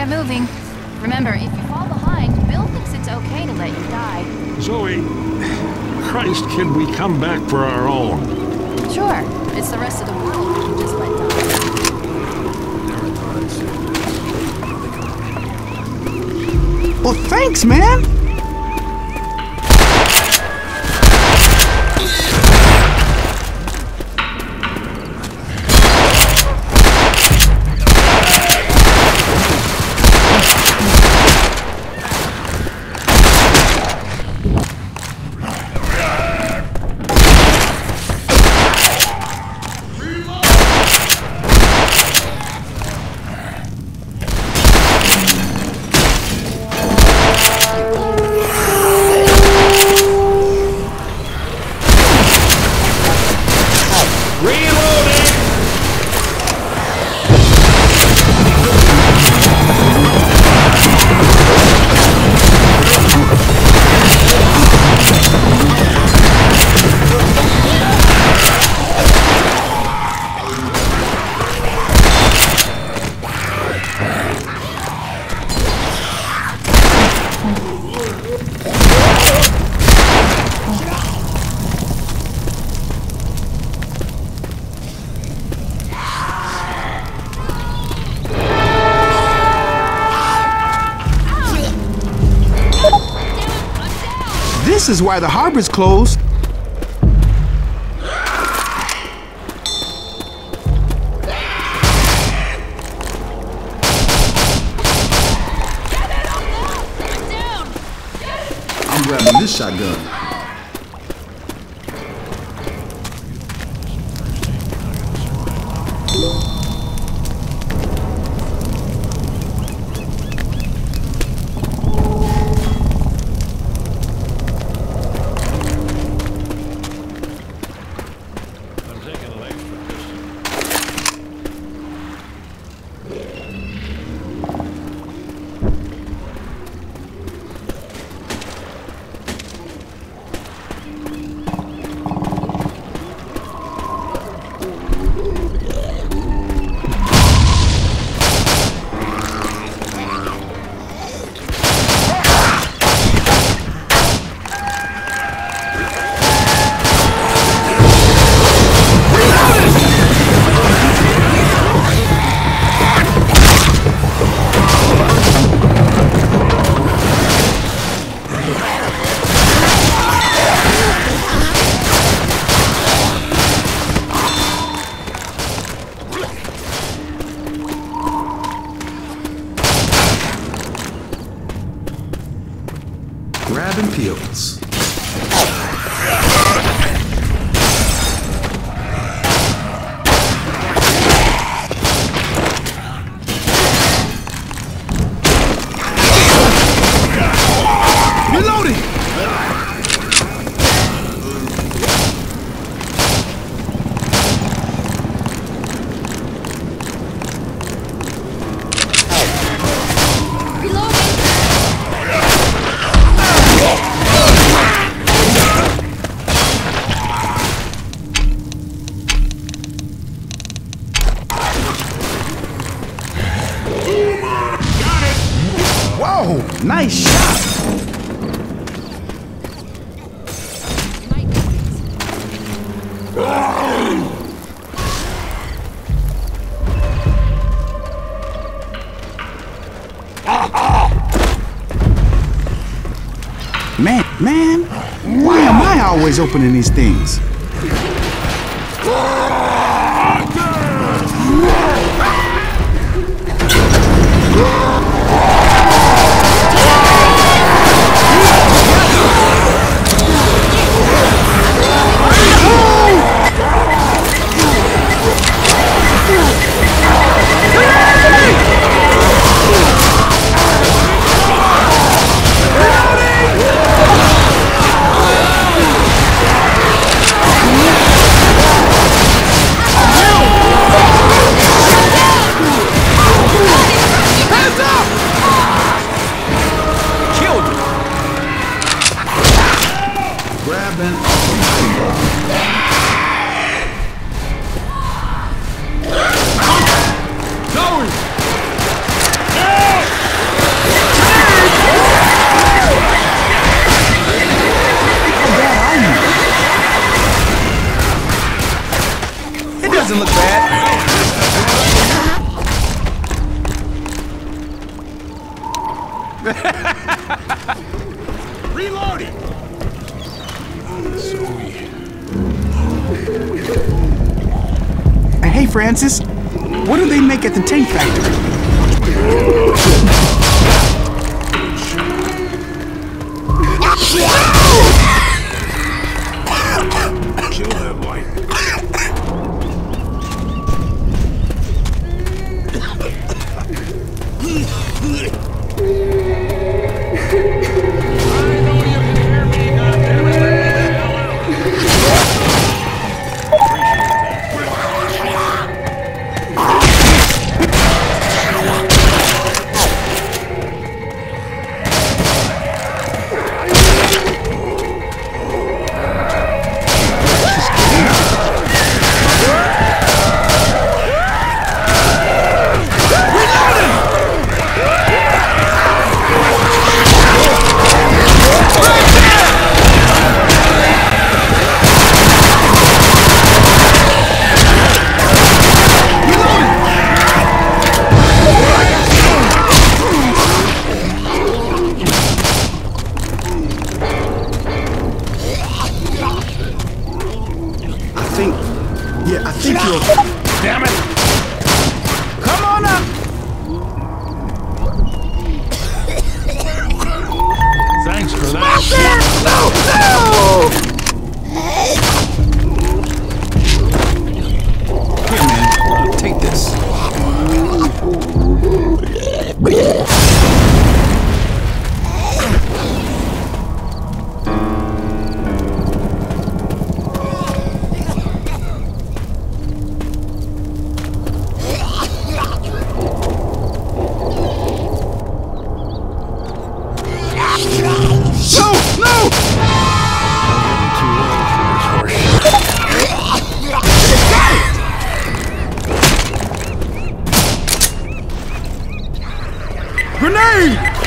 get moving. Remember, if you fall behind, Bill thinks it's okay to let you die. Zoe, Christ, can we come back for our own? Sure, it's the rest of the world we can just let die. Well, thanks, man! This is why the harbor's closed. I'm grabbing this shotgun. Grabbing pills. Reloading! Whoa, nice shot! Man, why am I always opening these things? Reloading! Hey, Francis. What do they make at the tank factory? Kill that light. I think you'll... Damn it! Come on up! Thanks for that. Here, man. Take this. Grenade!